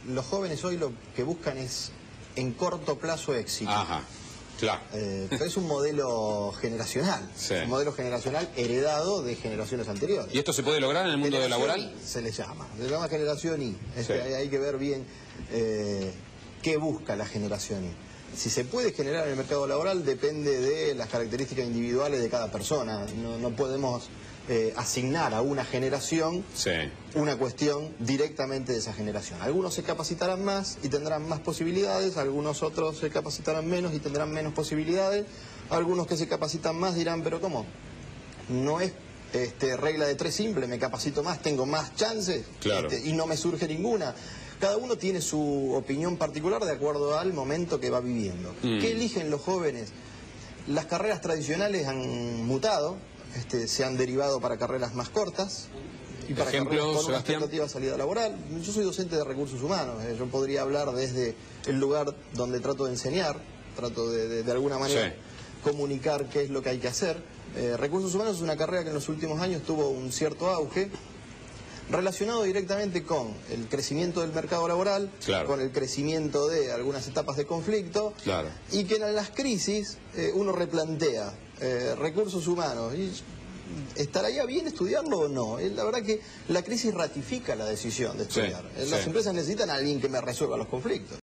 los jóvenes hoy lo que buscan es en corto plazo éxito. Ajá, claro. Pero es un modelo generacional, Sí. un modelo generacional heredado de generaciones anteriores. ¿Y esto se puede lograr en el mundo laboral? I, se le llama generación I. Sí. Hay que ver bien qué busca la generación I. Si se puede generar en el mercado laboral depende de las características individuales de cada persona. No podemos asignar a una generación Sí. una cuestión directamente de esa generación. Algunos se capacitarán más y tendrán más posibilidades, algunos otros se capacitarán menos y tendrán menos posibilidades, algunos que se capacitan más dirán, pero ¿cómo? No es regla de tres simple, me capacito más, tengo más chances, Claro. Y no me surge ninguna. Cada uno tiene su opinión particular de acuerdo al momento que va viviendo. ¿Qué eligen los jóvenes? Las carreras tradicionales han mutado, se han derivado para carreras más cortas y para Ejemplo, carreras con una Sebastián. expectativa de salida laboral. Yo soy docente de recursos humanos, yo podría hablar desde el lugar donde trato de enseñar, trato de alguna manera Sí. comunicar qué es lo que hay que hacer. Recursos humanos es una carrera que en los últimos años tuvo un cierto auge, relacionado directamente con el crecimiento del mercado laboral, Claro. con el crecimiento de algunas etapas de conflicto, Claro. y que en las crisis uno replantea recursos humanos. Y ¿estaría bien estudiarlo o no? La verdad que la crisis ratifica la decisión de estudiar. Sí, Las sí. empresas necesitan a alguien que me resuelva los conflictos.